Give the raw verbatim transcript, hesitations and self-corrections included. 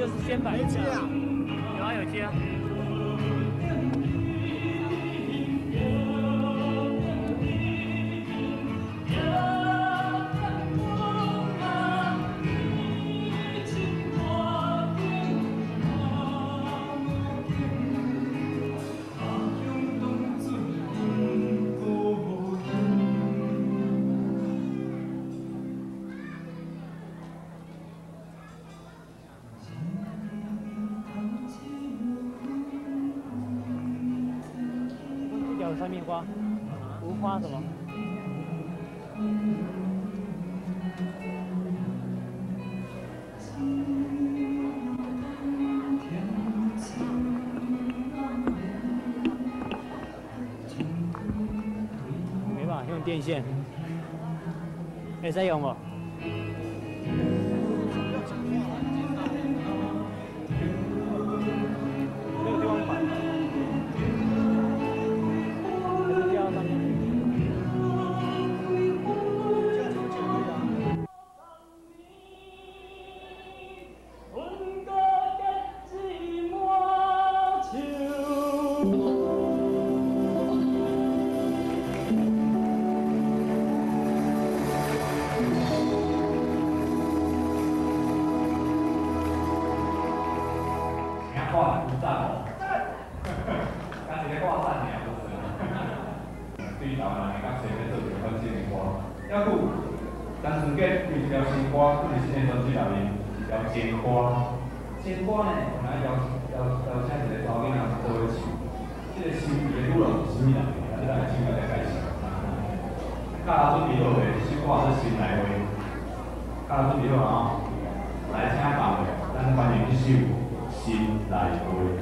就是先摆一下。有啊，有接啊。有三面花，无花什么？没办法用电线，可以再用不？没有地方摆。 挂不赞哦，刚才挂赞了，不是？对于台湾人讲，谁在做这款新的歌？要不，单纯给一条新歌，不是新的专辑内面一条新歌。新歌呢，本来要要要请一个查某囡仔做伙唱，这个新的女郎是啥物人？你来请大家介绍。大家准备好未？新歌是新来的，大家准备好啊！来请吧，咱欢迎一首。 心来回。